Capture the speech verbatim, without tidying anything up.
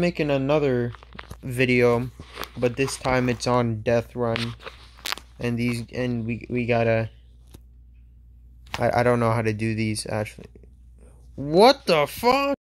making another video, but this time it's on Death Run, and these and we we gotta. I I don't know how to do these actually. What the fuck?